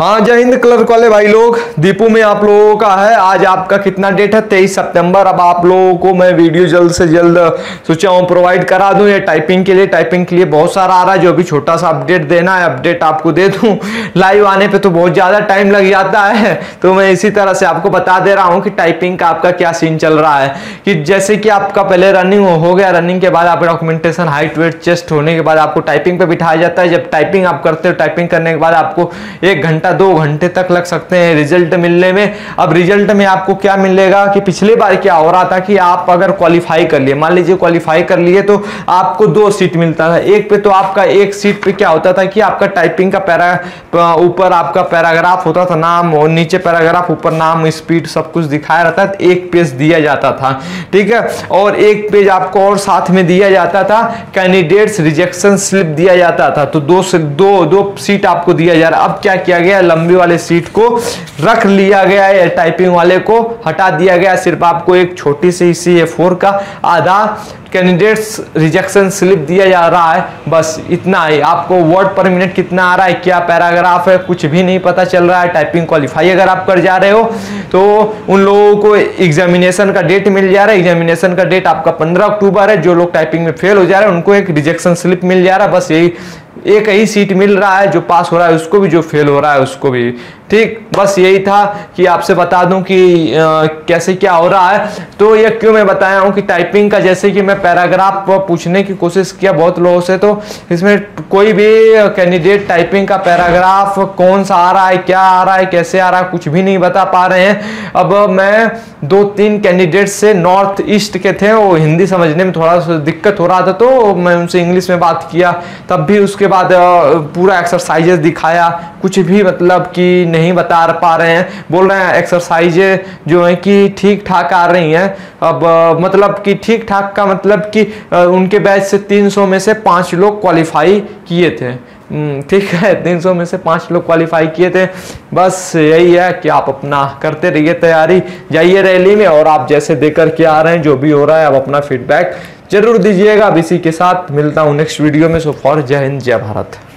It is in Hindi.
हाँ, जय हिंद क्लर्क वाले भाई लोग। दीपू में आप लोगों का है। आज आपका कितना डेट है? 23 सितंबर। अब आप लोगों को मैं वीडियो जल्द से जल्द सोचा हूँ प्रोवाइड करा दूँ। ये टाइपिंग के लिए बहुत सारा आ रहा है, जो भी छोटा सा अपडेट देना है अपडेट आपको दे दूँ। लाइव आने पे तो बहुत ज़्यादा टाइम लग जाता है, तो मैं इसी तरह से आपको बता दे रहा हूँ कि टाइपिंग का आपका क्या सीन चल रहा है। कि जैसे कि आपका पहले रनिंग हो गया, रनिंग के बाद आपका डॉक्यूमेंटेशन, हाइट, वेट, चेस्ट होने के बाद आपको टाइपिंग पे बिठाया जाता है। जब टाइपिंग आप करते हो, टाइपिंग करने के बाद आपको 1 घंटा 2 घंटे तक लग सकते हैं रिजल्ट मिलने में। अब रिजल्ट में आपको क्या मिलेगा कि पिछली बार क्या हो रहा था कि आप अगर क्वालिफाई कर लिए, मान लीजिए क्वालिफाई कर लिए, तो आपको 2 सीट मिलता था। एक पे तो आपका एक सीट पे क्या होता था कि आपका टाइपिंग का ऊपर आपका पैराग्राफ होता था, नाम, और नीचे पैराग्राफ, ऊपर नाम, स्पीड, सब कुछ दिखाया रहता था। एक पेज दिया जाता था, ठीक है। और एक पेज आपको और साथ में दिया जाता था, कैंडिडेट्स रिजेक्शन स्लिप दिया जाता था। तो दो सीट आपको दिया जा रहा। अब क्या किया गया, लंबी वाले सीट को रख लिया गया है, टाइपिंग वाले को हटा दिया गया। सिर्फ आपको एक छोटी सी CA4 का आधा कैंडिडेट्स रिजेक्शन स्लिप दिया जा रहा है, बस इतना ही। आपको वर्ड पर मिनट कितना आ रहा है, क्या पैराग्राफ है, कुछ भी नहीं पता चल रहा है। टाइपिंग क्वालिफाई अगर आप कर जा रहे हो तो उन लोगों को एग्जामिनेशन का डेट मिल जा रहा है। एग्जामिनेशन का डेट आपका 15 अक्टूबर है। जो लोग टाइपिंग में फेल हो जा रहे हैं उनको एक रिजेक्शन स्लिप मिल जा रहा है। बस यही एक ही सीट मिल रहा है, जो पास हो रहा है उसको भी, जो फेल हो रहा है उसको भी। ठीक, बस यही था कि आपसे बता दूं कि कैसे क्या हो रहा है। तो ये क्यों मैं बताया हूं कि टाइपिंग का, जैसे कि मैं पैराग्राफ पूछने की कोशिश किया बहुत लोगों से, तो इसमें कोई भी कैंडिडेट टाइपिंग का पैराग्राफ कौन सा आ रहा है, क्या आ रहा है, कैसे आ रहा है, कुछ भी नहीं बता पा रहे हैं। अब मैं 2-3 कैंडिडेट से नॉर्थ ईस्ट के थे, वो हिंदी समझने में थोड़ा सा दिक्कत हो रहा था, तो मैं उनसे इंग्लिश में बात किया। तब भी उसके बाद पूरा एक्सरसाइजेस दिखाया, कुछ भी मतलब कि नहीं बता पा रहे हैं। बोल रहे हैं एक्सरसाइजें जो है कि ठीक ठाक आ रही हैं। अब मतलब कि ठीक ठाक का मतलब कि उनके बैच से 300 में से 5 लोग क्वालिफाई किए थे। ठीक है, 300 में से 5 लोग क्वालिफाई किए थे। बस यही है कि आप अपना करते रहिए तैयारी, जाइए रैली में, और आप जैसे देकर के आ रहे हैं, जो भी हो रहा है, आप अपना फीडबैक जरूर दीजिएगा। अब इसी के साथ मिलता हूँ नेक्स्ट वीडियो में। सो फॉर जय हिंद, जय भारत।